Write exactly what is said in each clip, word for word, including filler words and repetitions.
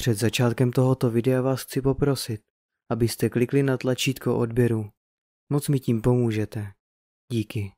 Před začátkem tohoto videa vás chci poprosit, abyste klikli na tlačítko odběru. Moc mi tím pomůžete. Díky.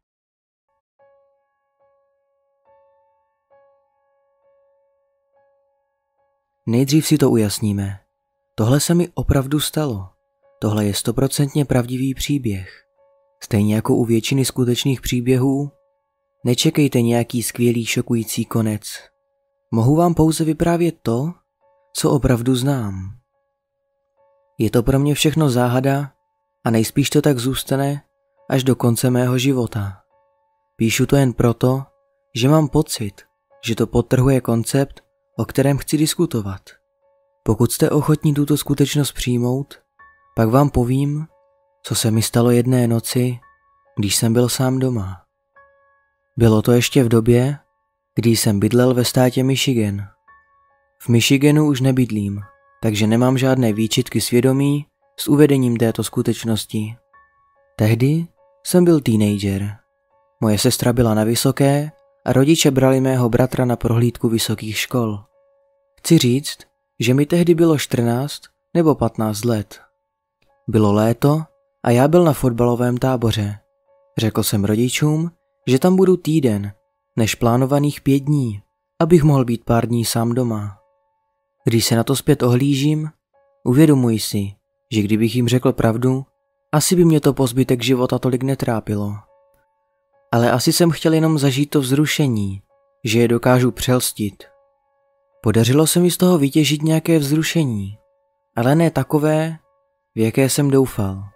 Nejdřív si to ujasníme. Tohle se mi opravdu stalo. Tohle je stoprocentně pravdivý příběh. Stejně jako u většiny skutečných příběhů, nečekejte nějaký skvělý šokující konec. Mohu vám pouze vyprávět to, co opravdu znám. Je to pro mě všechno záhada a nejspíš to tak zůstane až do konce mého života. Píšu to jen proto, že mám pocit, že to podtrhuje koncept, o kterém chci diskutovat. Pokud jste ochotní tuto skutečnost přijmout, pak vám povím, co se mi stalo jedné noci, když jsem byl sám doma. Bylo to ještě v době, kdy jsem bydlel ve státě Michigan. V Michiganu už nebydlím, takže nemám žádné výčitky svědomí s uvedením této skutečnosti. Tehdy jsem byl teenager. Moje sestra byla na vysoké a rodiče brali mého bratra na prohlídku vysokých škol. Chci říct, že mi tehdy bylo čtrnáct nebo patnáct let. Bylo léto a já byl na fotbalovém táboře. Řekl jsem rodičům, že tam budu týden, než plánovaných pět dní, abych mohl být pár dní sám doma. Když se na to zpět ohlížím, uvědomuji si, že kdybych jim řekl pravdu, asi by mě to po zbytek života tolik netrápilo. Ale asi jsem chtěl jenom zažít to vzrušení, že je dokážu přelstit. Podařilo se mi z toho vytěžit nějaké vzrušení, ale ne takové, v jaké jsem doufal.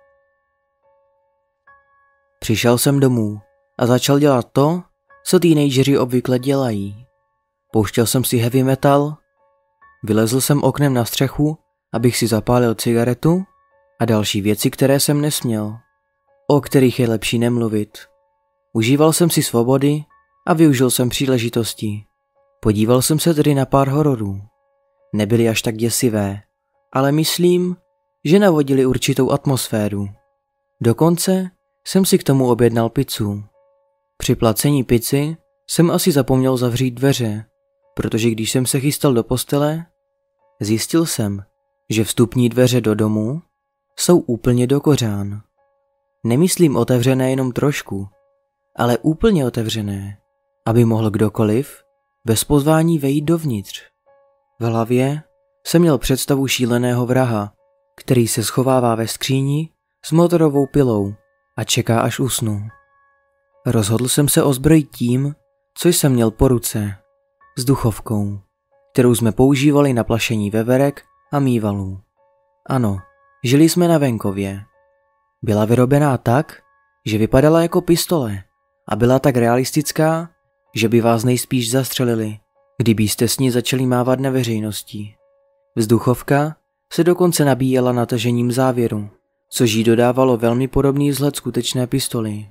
Přišel jsem domů a začal dělat to, co teenageři obvykle dělají. Pouštěl jsem si heavy metal, vylezl jsem oknem na střechu, abych si zapálil cigaretu a další věci, které jsem nesměl, o kterých je lepší nemluvit. Užíval jsem si svobody a využil jsem příležitosti. Podíval jsem se tedy na pár hororů. Nebyly až tak děsivé, ale myslím, že navodili určitou atmosféru. Dokonce jsem si k tomu objednal pizzu. Při placení pizzy jsem asi zapomněl zavřít dveře, protože když jsem se chystal do postele, zjistil jsem, že vstupní dveře do domu jsou úplně do kořán. Nemyslím otevřené jenom trošku, ale úplně otevřené, aby mohl kdokoliv bez pozvání vejít dovnitř. V hlavě jsem měl představu šíleného vraha, který se schovává ve skříni s motorovou pilou a čeká, až usnu. Rozhodl jsem se ozbrojit tím, co jsem měl po ruce, s duchovkou, kterou jsme používali na plašení veverek a mývalů. Ano, žili jsme na venkově. Byla vyrobená tak, že vypadala jako pistole a byla tak realistická, že by vás nejspíš zastřelili, kdybyste s ní začali mávat na veřejnosti. Vzduchovka se dokonce nabíjela natažením závěru, což jí dodávalo velmi podobný vzhled skutečné pistoli.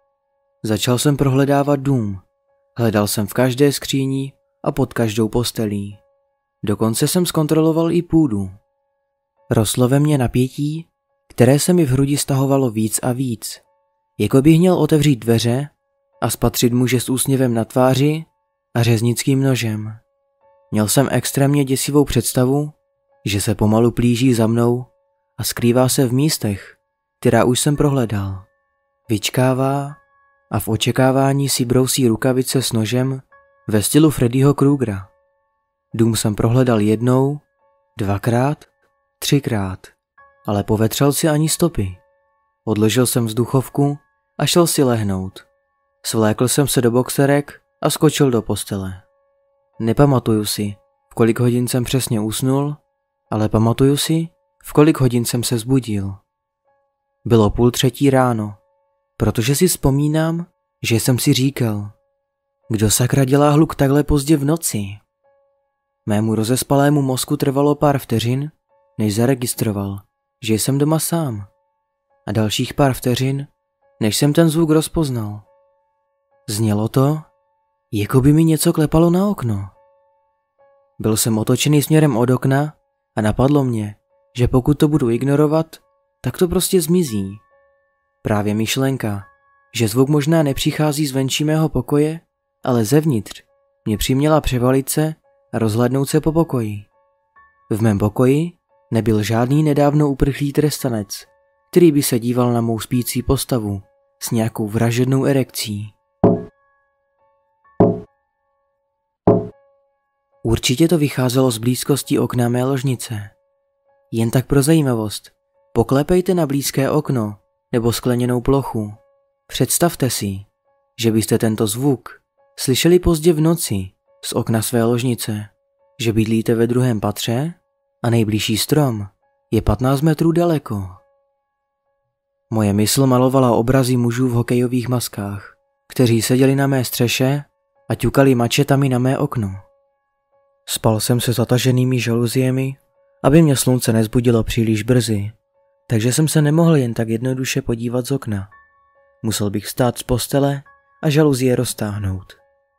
Začal jsem prohledávat dům. Hledal jsem v každé skříni a pod každou postelí. Dokonce jsem zkontroloval i půdu. Rostlo ve mně napětí, které se mi v hrudi stahovalo víc a víc. Jako bych měl otevřít dveře a spatřit muže s úsměvem na tváři a řeznickým nožem. Měl jsem extrémně děsivou představu, že se pomalu plíží za mnou a skrývá se v místech, která už jsem prohledal. Vyčkává a v očekávání si brousí rukavice s nožem ve stylu Freddyho Krugera. Dům jsem prohledal jednou, dvakrát, třikrát, ale povetřel si ani stopy. Odložil jsem vzduchovku a šel si lehnout. Svlékl jsem se do boxerek a skočil do postele. Nepamatuju si, v kolik hodin jsem přesně usnul, ale pamatuju si, v kolik hodin jsem se vzbudil. Bylo půl třetí ráno, protože si vzpomínám, že jsem si říkal, kdo sakra dělá hluk takhle pozdě v noci? Mému rozespalému mozku trvalo pár vteřin, než zaregistroval, že jsem doma sám. A dalších pár vteřin, než jsem ten zvuk rozpoznal. Znělo to, jako by mi něco klepalo na okno. Byl jsem otočený směrem od okna a napadlo mě, že pokud to budu ignorovat, tak to prostě zmizí. Právě myšlenka, že zvuk možná nepřichází z venčí mého pokoje, ale zevnitř, mě přiměla převalit se a rozhlédnout se po pokoji. V mém pokoji nebyl žádný nedávno uprchlý trestanec, který by se díval na mou spící postavu s nějakou vražednou erekcí. Určitě to vycházelo z blízkosti okna mé ložnice. Jen tak pro zajímavost, poklepejte na blízké okno nebo skleněnou plochu. Představte si, že byste tento zvuk slyšeli pozdě v noci z okna své ložnice, že bydlíte ve druhém patře a nejbližší strom je patnáct metrů daleko. Moje mysl malovala obrazy mužů v hokejových maskách, kteří seděli na mé střeše a ťukali mačetami na mé okno. Spal jsem se zataženými žaluziemi, aby mě slunce nezbudilo příliš brzy, takže jsem se nemohl jen tak jednoduše podívat z okna. Musel bych vstát z postele a žaluzie roztáhnout.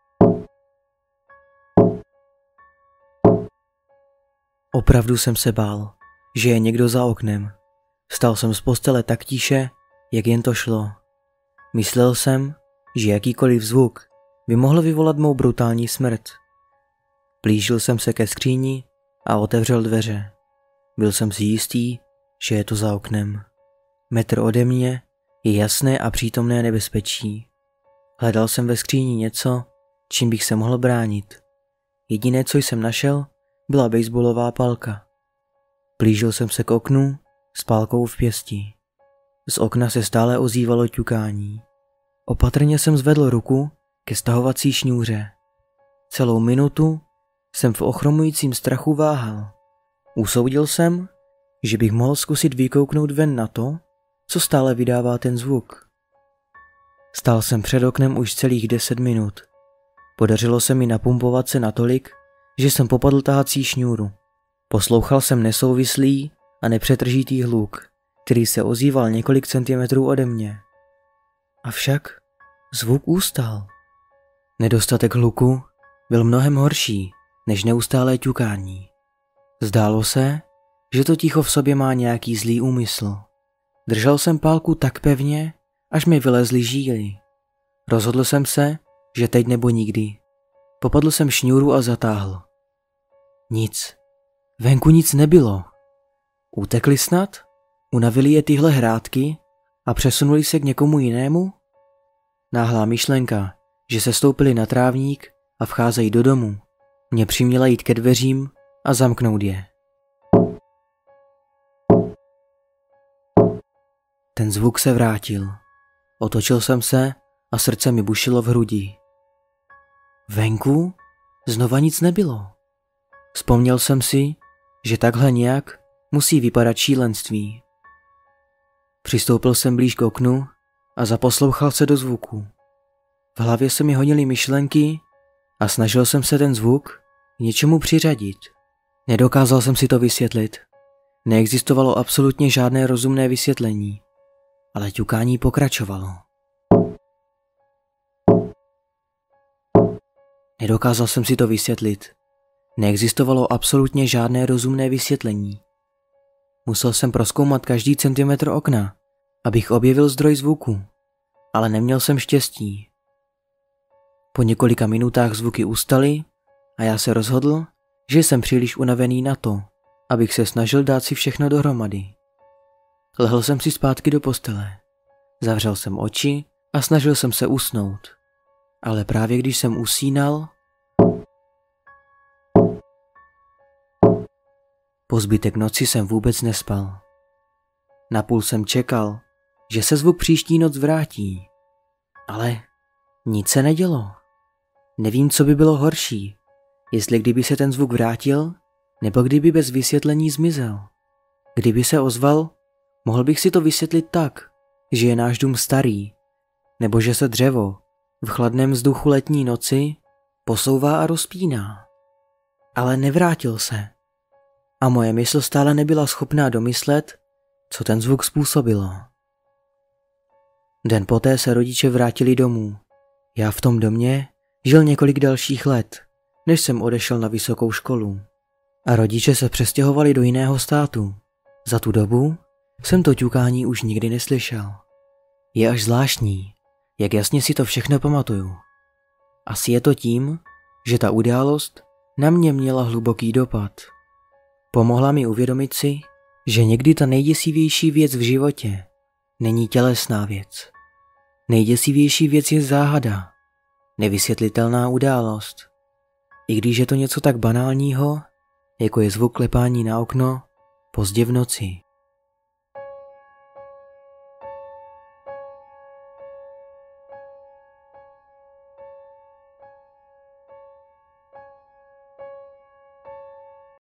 Opravdu jsem se bál, že je někdo za oknem. Vstal jsem z postele tak tiše, jak jen to šlo. Myslel jsem, že jakýkoliv zvuk by mohl vyvolat mou brutální smrt. Blížil jsem se ke skříni a otevřel dveře. Byl jsem si jistý, že je to za oknem. Metr ode mě je jasné a přítomné nebezpečí. Hledal jsem ve skříni něco, čím bych se mohl bránit. Jediné, co jsem našel, byla baseballová pálka. Blížil jsem se k oknu s pálkou v pěsti. Z okna se stále ozývalo ťukání. Opatrně jsem zvedl ruku ke stahovací šňůře. Celou minutu jsem v ochromujícím strachu váhal. Usoudil jsem, že bych mohl zkusit vykouknout ven na to, co stále vydává ten zvuk. Stál jsem před oknem už celých deset minut. Podařilo se mi napumpovat se natolik, že jsem popadl tahací šňůru. Poslouchal jsem nesouvislý a nepřetržitý hluk, který se ozýval několik centimetrů ode mě. Avšak zvuk ustal. Nedostatek hluku byl mnohem horší než neustálé ťukání. Zdálo se, že to ticho v sobě má nějaký zlý úmysl. Držel jsem pálku tak pevně, až mi vylezly žíly. Rozhodl jsem se, že teď nebo nikdy. Popadl jsem šňůru a zatáhl. Nic. Venku nic nebylo. Utekli snad? Unavili je tyhle hrátky a přesunuli se k někomu jinému? Náhlá myšlenka, že se stoupili na trávník a vcházejí do domu, mě přiměla jít ke dveřím a zamknout je. Ten zvuk se vrátil. Otočil jsem se a srdce mi bušilo v hrudi. Venku znova nic nebylo. Vzpomněl jsem si, že takhle nějak musí vypadat šílenství. Přistoupil jsem blíž k oknu a zaposlouchal se do zvuku. V hlavě se mi honily myšlenky a snažil jsem se ten zvuk k něčemu přiřadit. Nedokázal jsem si to vysvětlit. Neexistovalo absolutně žádné rozumné vysvětlení, ale ťukání pokračovalo. Nedokázal jsem si to vysvětlit. Neexistovalo absolutně žádné rozumné vysvětlení. Musel jsem prozkoumat každý centimetr okna, abych objevil zdroj zvuku, ale neměl jsem štěstí. Po několika minutách zvuky ustaly a já se rozhodl, že jsem příliš unavený na to, abych se snažil dát si všechno dohromady. Lehl jsem si zpátky do postele. Zavřel jsem oči a snažil jsem se usnout. Ale právě když jsem usínal, po zbytek noci jsem vůbec nespal. Napůl jsem čekal, že se zvuk příští noc vrátí. Ale nic se nedělo. Nevím, co by bylo horší, jestli kdyby se ten zvuk vrátil, nebo kdyby bez vysvětlení zmizel. Kdyby se ozval, mohl bych si to vysvětlit tak, že je náš dům starý, nebo že se dřevo v chladném vzduchu letní noci posouvá a rozpíná. Ale nevrátil se. A moje mysl stále nebyla schopná domyslet, co ten zvuk způsobilo. Den poté se rodiče vrátili domů. Já v tom domě žil několik dalších let, než jsem odešel na vysokou školu. A rodiče se přestěhovali do jiného státu. Za tu dobu jsem to ťukání už nikdy neslyšel. Je až zvláštní, jak jasně si to všechno pamatuju. Asi je to tím, že ta událost na mě měla hluboký dopad. Pomohla mi uvědomit si, že někdy ta nejděsivější věc v životě není tělesná věc. Nejděsivější věc je záhada, nevysvětlitelná událost. I když je to něco tak banálního, jako je zvuk klepání na okno pozdě v noci.